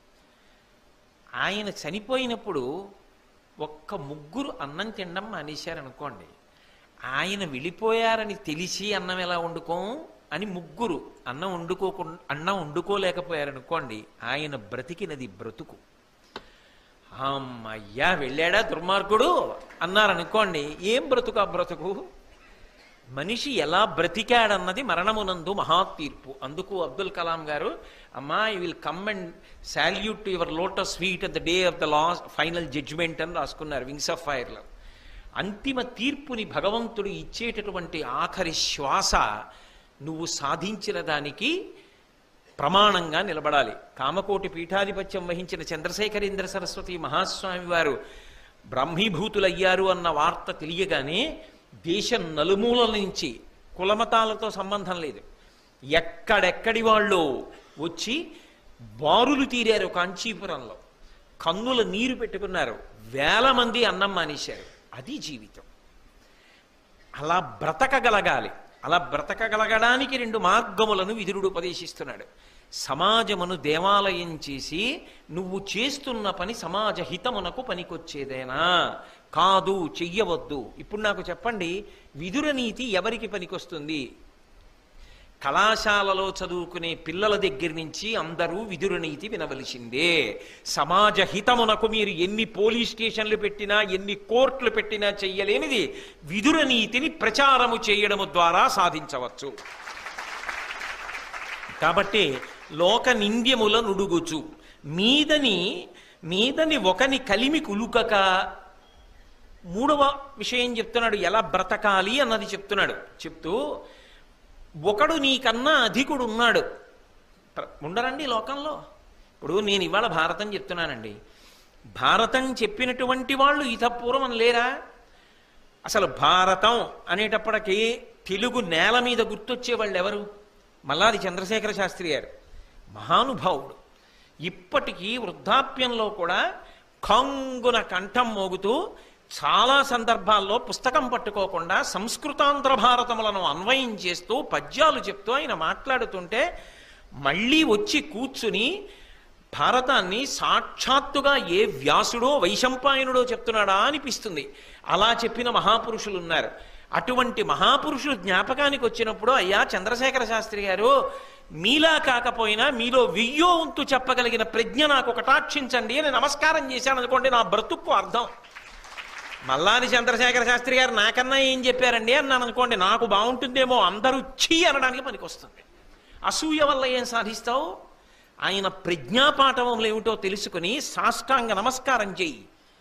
Speaker 2: ఆయన చనిపోయినప్పుడు ఒక్క ముగ్గురు అన్నం తినడం మానేశారనుకోండి, ఆయన వెళ్ళిపోయారని తెలిసి అన్నం ఎలా వండుకోం అని ముగ్గురు అన్నం వండుకోలేకపోయారనుకోండి, ఆయన బ్రతికినది బ్రతుకు. అమ్మయ్యా వెళ్ళాడా దుర్మార్గుడు అన్నారనుకోండి, ఏం బ్రతుకు ఆ బ్రతుకు? మనిషి ఎలా బ్రతికాడన్నది మరణమునందు మహాతీర్పు. అందుకు అబ్దుల్ కలాం గారు, అమ్మా I will come and salute to your lotus feet at the day of the last final judgement అని రాసుకున్నారు వింగ్స్ ఆఫ్ ఫైర్లో. అంతిమ తీర్పుని భగవంతుడు ఇచ్చేటటువంటి ఆఖరి శ్వాస నువ్వు సాధించిన దానికి ప్రమాణంగా నిలబడాలి. కామకోటి పీఠాధిపత్యం వహించిన చంద్రశేఖరేంద్ర సరస్వతి మహాస్వామి వారు బ్రహ్మీభూతులయ్యారు అన్న వార్త తెలియగానే దేశం నలుమూలల నుంచి, కులమతాలతో సంబంధం లేదు, ఎక్కడెక్కడి వాళ్ళు వచ్చి బారులు తీరారు. కాంచీపురంలో కన్నుల నీరు పెట్టుకున్నారు, 1000 మంది అన్నం మానేశారు. అది జీవితం. అలా బ్రతకగలగాలి. అలా బ్రతకగలగడానికి 2 మార్గములను విదురుడు ఉపదేశిస్తున్నాడు. సమాజమును దేవాలయం చేసి నువ్వు చేస్తున్న పని సమాజ హితమునకు పనికొచ్చేదేనా? కాదు, చెయ్యవద్దు. ఇప్పుడు నాకు చెప్పండి, విదుర నీతి ఎవరికి పనికొస్తుంది? కళాశాలలో చదువుకునే పిల్లల దగ్గర నుంచి అందరూ విదుర నీతి వినవలసిందే. సమాజ హితమునకు మీరు ఎన్ని పోలీస్ స్టేషన్లు పెట్టినా, ఎన్ని కోర్టులు పెట్టినా చెయ్యలేనిది విదుర నీతిని ప్రచారము చేయడము ద్వారా సాధించవచ్చు. కాబట్టి లోక నింద్యముల నుడుగుచు మీదని ఒకని కలిమి కులుకక, 3వ విషయం చెప్తున్నాడు, ఎలా బ్రతకాలి అన్నది చెప్తున్నాడు. చెప్తూ ఒకడు నీకన్నా అధికుడు ఉన్నాడు. ఉండరండి లోకంలో. ఇప్పుడు నేను ఇవాళ భారతం చెప్తున్నానండి, భారతం చెప్పినటువంటి వాళ్ళు ఇతపూర్వం లేరా? అసలు భారతం అనేటప్పటికీ తెలుగు నేల మీద గుర్తొచ్చే వాళ్ళు ఎవరు? మల్లాది చంద్రశేఖర శాస్త్రి గారు, మహానుభావుడు. ఇప్పటికీ వృద్ధాప్యంలో కూడా కంగున కంఠం మోగుతూ చాలా సందర్భాల్లో పుస్తకం పట్టుకోకుండా సంస్కృతాంధ్ర భారతములను అన్వయం చేస్తూ పద్యాలు చెప్తూ ఆయన మాట్లాడుతుంటే మళ్ళీ వచ్చి కూర్చుని భారతాన్ని సాక్షాత్తుగా ఏ వ్యాసుడో వైశంపాయనుడో చెప్తున్నాడా అనిపిస్తుంది. అలా చెప్పిన మహాపురుషులు ఉన్నారు. అటువంటి మహాపురుషులు జ్ఞాపకానికి వచ్చినప్పుడు, అయ్యా చంద్రశేఖర శాస్త్రి గారు, మీలా కాకపోయినా మీలో 1000వ వంతు చెప్పగలిగిన ప్రజ్ఞ నాకు కటాక్షించండి అని నమస్కారం చేశాను అనుకోండి, నా బ్రతుక్కు అర్థం. మల్లాది చంద్రశేఖర శాస్త్రి గారు నాకన్నా ఏం చెప్పారండి అన్నాను అనుకోండి, నాకు బాగుంటుందేమో, అందరూ ఛీ అనడానికి పనికి వస్తుంది. అసూయ వల్ల ఏం సాధిస్తావు? ఆయన ప్రజ్ఞాపాఠవములు ఏమిటో తెలుసుకుని సాష్టాంగ నమస్కారం చెయ్యి,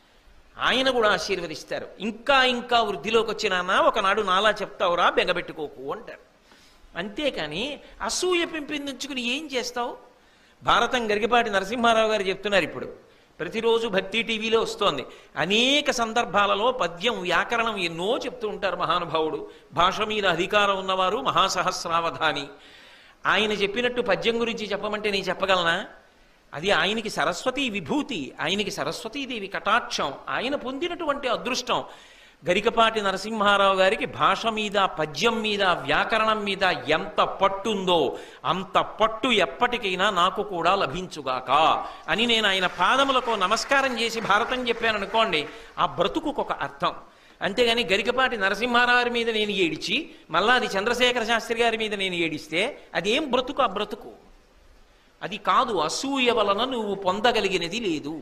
Speaker 2: ఆయన కూడా ఆశీర్వదిస్తారు. ఇంకా ఇంకా వృద్ధిలోకి వచ్చినానా ఒకనాడు నాలా చెప్తావురా, బెంగబెట్టుకోకు అంటారు. అంతేకాని అసూయ పెంపొందించుకుని ఏం చేస్తావు? భారతం గరికపాటి నరసింహారావు గారు చెప్తున్నారు, ఇప్పుడు ప్రతిరోజు భక్తి టీవీలో వస్తోంది. అనేక సందర్భాలలో పద్యం వ్యాకరణం ఎన్నో చెప్తూ ఉంటారు మహానుభావుడు. భాష మీద అధికారం ఉన్నవారు మహాసహస్రావధాని. ఆయన చెప్పినట్టు పద్యం గురించి చెప్పమంటే నేను చెప్పగలనా? అది ఆయనకి సరస్వతీ విభూతి, ఆయనకి సరస్వతీదేవి కటాక్షం, ఆయన పొందినటువంటి అదృష్టం. గరికపాటి నరసింహారావు గారికి భాష మీద, పద్యం మీద, వ్యాకరణం మీద ఎంత పట్టుందో అంత పట్టు ఎప్పటికైనా నాకు కూడా లభించుగాక అని నేను ఆయన పాదములకు నమస్కారం చేసి భారతం చెప్పాను అనుకోండి, ఆ బ్రతుకుకొక అర్థం. అంతేగాని గరికపాటి నరసింహారావు మీద నేను ఏడిచి మల్లాది చంద్రశేఖర శాస్త్రి గారి మీద నేను ఏడిస్తే అదేం బ్రతుకు? ఆ బ్రతుకు అది కాదు. అసూయ వలన నువ్వు పొందగలిగినది లేదు.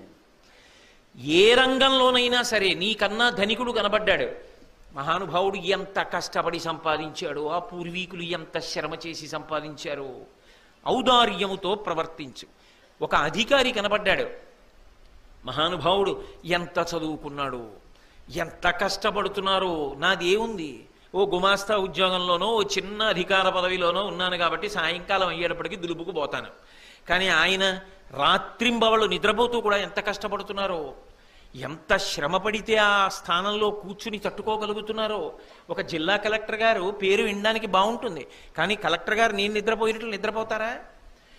Speaker 2: ఏ రంగంలోనైనా సరే నీకన్నా ధనికుడు కనబడ్డాడు, మహానుభావుడు ఎంత కష్టపడి సంపాదించాడు, ఆ పూర్వీకులు ఎంత శ్రమ చేసి సంపాదించారో, ఔదార్యముతో ప్రవర్తించు. ఒక అధికారి కనబడ్డాడు, మహానుభావుడు ఎంత చదువుకున్నాడు, ఎంత కష్టపడుతున్నారో, నాదేముంది, ఓ గుమాస్తా ఉద్యోగంలోనో ఓ చిన్న అధికార పదవిలోనో ఉన్నాను కాబట్టి సాయంకాలం అయ్యేటప్పటికీ దులుపుకు పోతాను. కానీ ఆయన రాత్రింబవళ్ళు నిద్రపోతూ కూడా ఎంత కష్టపడుతున్నారో, ఎంత శ్రమ పడితే ఆ స్థానంలో కూర్చుని తట్టుకోగలుగుతున్నారో. ఒక జిల్లా కలెక్టర్ గారు పేరు వినడానికి బాగుంటుంది, కానీ కలెక్టర్ గారు నేను నిద్రపోయినట్లు నిద్రపోతారా?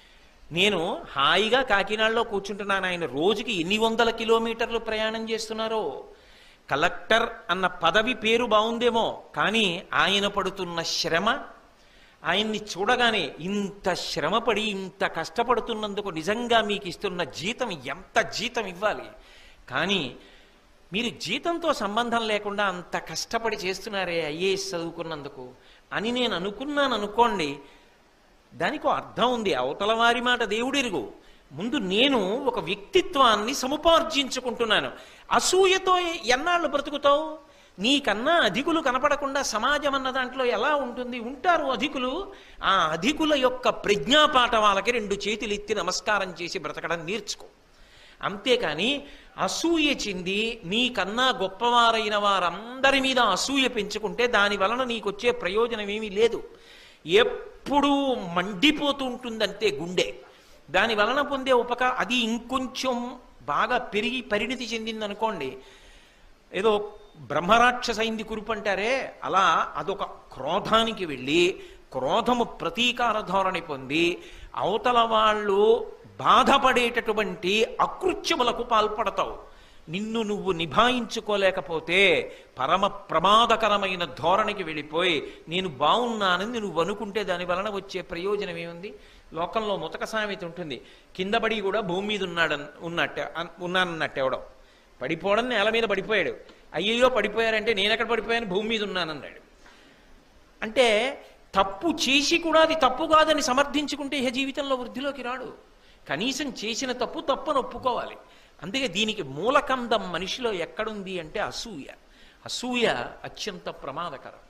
Speaker 2: నేను హాయిగా కాకినాడలో కూర్చుంటున్నాను, ఆయన రోజుకి ఎన్ని వందల కిలోమీటర్లు ప్రయాణం చేస్తున్నారో. కలెక్టర్ అన్న పదవి పేరు బాగుందేమో, కానీ ఆయన పడుతున్న శ్రమ, ఆయన్ని చూడగానే ఇంత శ్రమపడి ఇంత కష్టపడుతున్నందుకు నిజంగా మీకు ఇస్తున్న జీతం ఎంత జీతం ఇవ్వాలి, కానీ మీరు జీతంతో సంబంధం లేకుండా అంత కష్టపడి చేస్తున్నారే ఐఏఎస్ చదువుకున్నందుకు అని నేను అనుకున్నాను అనుకోండి, దానికి అర్థం ఉంది. అవతల వారి మాట దేవుడెరుగు. ముందు నేను ఒక వ్యక్తిత్వాన్ని సముపార్జించుకుంటున్నాను. అసూయతో ఎన్నాళ్ళు బ్రతుకుతావు? నీకన్నా అధికులు కనపడకుండా సమాజం అన్న దాంట్లో ఎలా ఉంటుంది? ఉంటారు అధికులు. ఆ అధికుల యొక్క ప్రజ్ఞాపాఠ వాళ్ళకి 2 చేతులు ఎత్తి నమస్కారం చేసి బ్రతకడం నేర్చుకో. అంతేకాని అసూయ చెంది నీకన్నా గొప్పవారైన వారందరి మీద అసూయ పెంచుకుంటే దాని వలన నీకొచ్చే ప్రయోజనం ఏమీ లేదు. ఎప్పుడూ మండిపోతూ ఉంటుందంతే గుండె. దాని వలన పొందే అది ఇంకొంచెం బాగా పెరిగి పరిణితి చెందిందనుకోండి, ఏదో బ్రహ్మరాక్షసైంది కురుపు అంటారే అలా అదొక క్రోధానికి వెళ్ళి క్రోధము ప్రతీకార ధోరణి పొంది అవతల వాళ్ళు బాధపడేటటువంటి అకృత్యములకు పాల్పడతావు. నిన్ను నువ్వు నిభాయించుకోలేకపోతే పరమ ప్రమాదకరమైన ధోరణికి వెళ్ళిపోయి నేను బాగున్నానని నువ్వు అనుకుంటే దాని వలన వచ్చే ప్రయోజనం ఏముంది? లోకంలో ముతక సామెత ఉంటుంది, కిందపడి కూడా భూమి మీద ఉన్నానన్నట్టు ఎవడో పడిపోవడం నేల మీద పడిపోయాడు, అయ్యయ్యో పడిపోయారంటే నేను ఎక్కడ పడిపోయాను, భూమి మీద ఉన్నానన్నాడు. అంటే తప్పు చేసి కూడా అది తప్పు కాదని సమర్థించుకుంటే ఇహ జీవితంలో వృద్ధిలోకి రాడు. కనీసం చేసిన తప్పు తప్పని ఒప్పుకోవాలి. అందుకే దీనికి మూలకందం మనిషిలో ఎక్కడుంది అంటే అసూయ. అసూయ అత్యంత ప్రమాదకరం.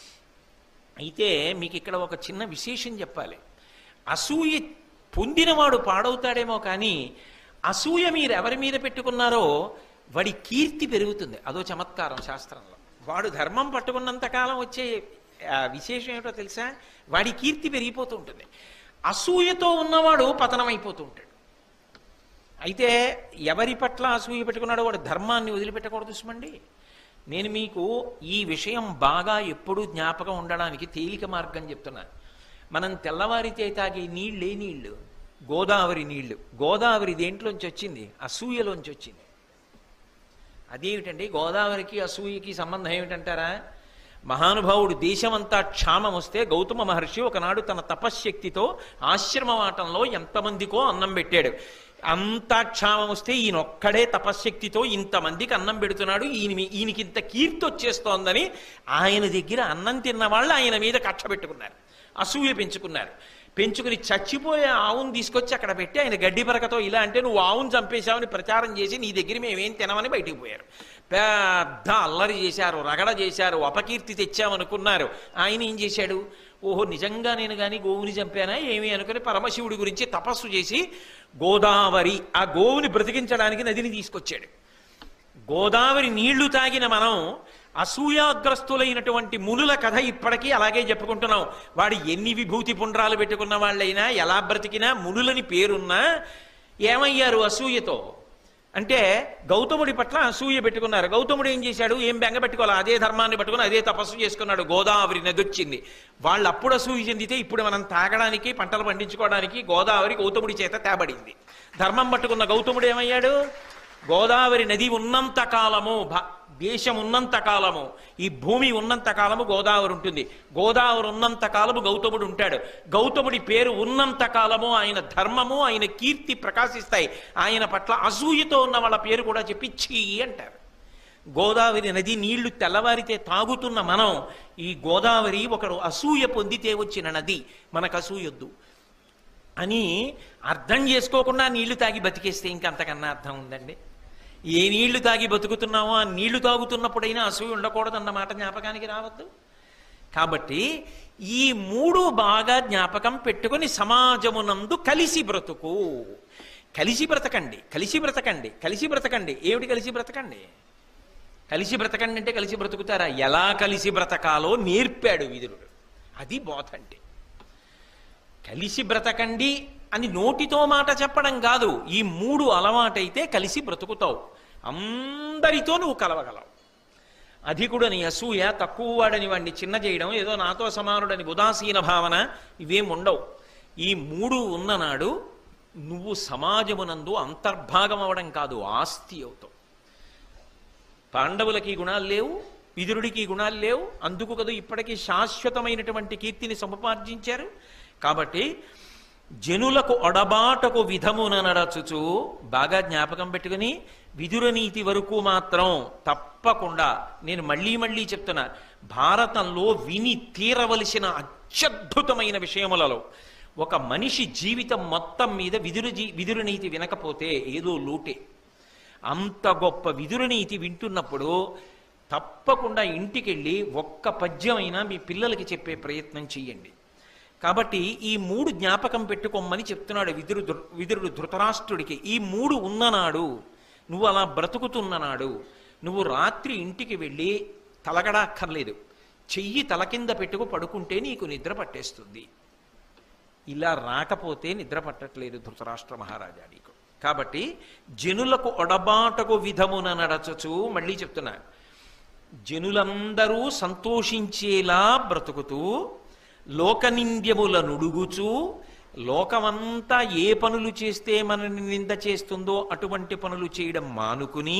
Speaker 2: అయితే మీకు ఇక్కడ ఒక చిన్న విశేషం చెప్పాలి. అసూయ పొందినవాడు పాడవుతాడేమో, కానీ అసూయ మీరు ఎవరి మీద పెట్టుకున్నారో వాడి కీర్తి పెరుగుతుంది. అదో చమత్కారం శాస్త్రంలో. వాడు ధర్మం పట్టుకున్నంతకాలం వచ్చే విశేషం ఏమిటో తెలుసా? వాడి కీర్తి పెరిగిపోతూ ఉంటుంది. అసూయతో ఉన్నవాడు పతనమైపోతూ ఉంటాడు. అయితే ఎవరి పట్ల అసూయ పెట్టుకున్నాడో వాడు ధర్మాన్ని వదిలిపెట్టకూడదు సుమండి. నేను మీకు ఈ విషయం బాగా ఎప్పుడూ జ్ఞాపకం ఉండడానికి తేలిక మార్గం చెప్తున్నాను. మనం తెల్లవారితే తాగే నీళ్ళే నీళ్లు, గోదావరి నీళ్లు. గోదావరి దేంట్లోంచి వచ్చింది? అసూయలోంచి వచ్చింది. అదేమిటండి గోదావరికి అసూయకి సంబంధం ఏమిటంటారా? మహానుభావుడు దేశమంతా క్షామం వస్తే గౌతమ మహర్షి ఒకనాడు తన తపశ్శక్తితో ఆశ్రమవాటంలో ఎంతమందికో అన్నం పెట్టాడు. అంతా క్షామం వస్తే ఈయనొక్కడే తపశ్శక్తితో ఇంతమందికి అన్నం పెడుతున్నాడు, ఈయనకి ఇంత కీర్తి వచ్చేస్తోందని ఆయన దగ్గర అన్నం తిన్న వాళ్ళు ఆయన మీద కక్ష పెట్టుకున్నారు, అసూయ పెంచుకున్నారు. పెంచుకుని చచ్చిపోయే ఆవును తీసుకొచ్చి అక్కడ పెట్టి ఆయన గడ్డి పరకతో ఇలా అంటే నువ్వు ఆవును చంపేశావని ప్రచారం చేసి నీ దగ్గర మేమేం తినమని బయటికి పోయారు. పెద్ద అల్లరి చేశారు, రగడ చేశారు, అపకీర్తి తెచ్చామనుకున్నారు. ఆయన ఏం చేశాడు? ఓహో నిజంగా నేను కానీ గోవుని చంపానా ఏమి అనుకుని పరమశివుడి గురించి తపస్సు చేసి గోదావరి, ఆ గోవుని బ్రతికించడానికి నదిని తీసుకొచ్చాడు. గోదావరి నీళ్లు తాగిన మనం అసూయాగ్రస్తులైనటువంటి మునుల కథ ఇప్పటికీ అలాగే చెప్పుకుంటున్నాం. వాడు ఎన్ని విభూతి పుండ్రాలు పెట్టుకున్న వాళ్ళైనా ఎలా బ్రతికినా మునులని పేరున్నా ఏమయ్యారు అసూయతో? అంటే గౌతముడి పట్ల అసూయ పెట్టుకున్నారు. గౌతముడు ఏం చేశాడు? ఏం బెంగ పెట్టుకోవాలి, అదే ధర్మాన్ని పట్టుకుని అదే తపస్సు చేసుకున్నాడు. గోదావరి నది వచ్చింది. వాళ్ళు అప్పుడు అసూయ చెందితే ఇప్పుడు మనం తాగడానికి పంటలు పండించుకోవడానికి గోదావరి గౌతముడి చేత తేబడింది. ధర్మం పట్టుకున్న గౌతముడు ఏమయ్యాడు? గోదావరి నది ఉన్నంత కాలము, దేశం ఉన్నంత కాలము, ఈ భూమి ఉన్నంత కాలము గోదావరి ఉంటుంది. గోదావరి ఉన్నంత కాలము గౌతముడు ఉంటాడు. గౌతముడి పేరు ఉన్నంత కాలము ఆయన ధర్మము, ఆయన కీర్తి ప్రకాశిస్తాయి. ఆయన పట్ల అసూయతో ఉన్న వాళ్ళ పేరు కూడా చెప్పి ఛీ అంటారు. గోదావరి నది నీళ్లు తెల్లవారితే తాగుతున్న మనం ఈ గోదావరి ఒకడు అసూయ పొందితే వచ్చిన నది, మనకు అసూయొద్దు అని అర్థం చేసుకోకుండా నీళ్లు తాగి బతికేస్తే ఇంకంతకన్నా అర్థం ఉందండి? ఏ నీళ్లు తాగి బతుకుతున్నామో ఆ నీళ్లు తాగుతున్నప్పుడైనా అసూయ ఉండకూడదన్నమాట జ్ఞాపకానికి రావద్దు. కాబట్టి ఈ 3 బాగా జ్ఞాపకం పెట్టుకుని సమాజమునందు కలిసి బ్రతుకు. కలిసి బ్రతకండి, కలిసి బ్రతకండి, కలిసి బ్రతకండి. ఏమిటి కలిసి బ్రతకండి? కలిసి బ్రతకండి అంటే కలిసి బ్రతుకుతారా? ఎలా కలిసి బ్రతకాలో నేర్పాడు విదురుడు. అది బోధ అంటే. కలిసి బ్రతకండి అని నోటితో మాట చెప్పడం కాదు. ఈ 3 అలవాటైతే కలిసి బ్రతుకుతావు. అందరితో నువ్వు కలవగలవు. అధికుడని అసూయ, తక్కువ వాడని వాడిని చిన్న చేయడం, ఏదో నాతో సమానుడని ఉదాసీన భావన, ఇవేం ఉండవు. ఈ 3 ఉన్ననాడు నువ్వు సమాజమునందు అంతర్భాగం అవడం కాదు, ఆస్తి అవుతావు. పాండవులకి గుణాలు లేవు, విదురుడికి గుణాలు లేవు, అందుకు కదా ఇప్పటికీ శాశ్వతమైనటువంటి కీర్తిని సముపార్జించారు. కాబట్టి జనులకు ఒడబాటకు విధమున నడచుచు, బాగా జ్ఞాపకం పెట్టుకుని విదురనీతి వరకు మాత్రం తప్పకుండా, నేను మళ్ళీ మళ్ళీ చెప్తున్నా, భారతంలో విని తీరవలసిన అత్యద్భుతమైన విషయములలో ఒక మనిషి జీవితం మొత్తం మీద విదురనీతి వినకపోతే ఏదో లోటే. అంత గొప్ప విదురనీతి వింటున్నప్పుడు తప్పకుండా ఇంటికెళ్ళి ఒక్క పద్యమైనా మీ పిల్లలకి చెప్పే ప్రయత్నం చెయ్యండి. కాబట్టి ఈ 3 జ్ఞాపకం పెట్టుకోమని చెప్తున్నాడు విదురుడు ధృతరాష్ట్రుడికి. ఈ 3 ఉన్ననాడు, నువ్వు అలా బ్రతుకుతున్ననాడు, నువ్వు రాత్రి ఇంటికి వెళ్ళి తలగడాక్కర్లేదు, చెయ్యి తల కింద పెట్టుకు పడుకుంటే నీకు నిద్ర పట్టేస్తుంది. ఇలా రాకపోతే నిద్ర పట్టట్లేదు ధృతరాష్ట్ర మహారాజా నీకు. కాబట్టి జనులకు ఒడబాటకు విధమున నడచచ్చు, మళ్ళీ చెప్తున్నా, జనులందరూ సంతోషించేలా బ్రతుకుతూ లోకనింద్యముల నుడుగుచూ, లోకమంతా ఏ పనులు చేస్తే మనని నింద చేస్తుందో అటువంటి పనులు చేయడం మానుకుని,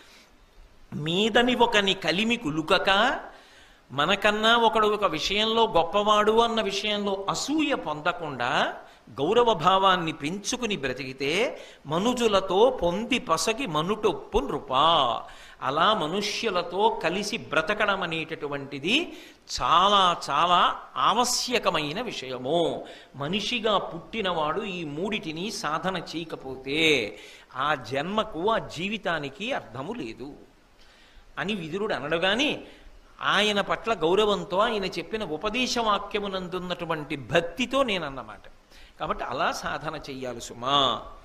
Speaker 2: మీదని ఒకని కలిమి కులుకక, మనకన్నా ఒకడు ఒక విషయంలో గొప్పవాడు అన్న విషయంలో అసూయ పొందకుండా గౌరవ భావాన్ని పెంచుకుని బ్రతికితే మనుజులతో పొంది పసగి మనుటొప్పు నృపా. అలా మనుష్యులతో కలిసి బ్రతకడం అనేటటువంటిది చాలా చాలా ఆవశ్యకమైన విషయము. మనిషిగా పుట్టినవాడు ఈ 3టిని సాధన చేయకపోతే ఆ జన్మకు, ఆ జీవితానికి అర్థము లేదు అని విదురుడు అనడుగాని, ఆయన పట్ల గౌరవంతో ఆయన చెప్పిన ఉపదేశవాక్యమునందున్నటువంటి భక్తితో నేనన్నమాట. కాబట్టి అలా సాధన చెయ్యాలి సుమా.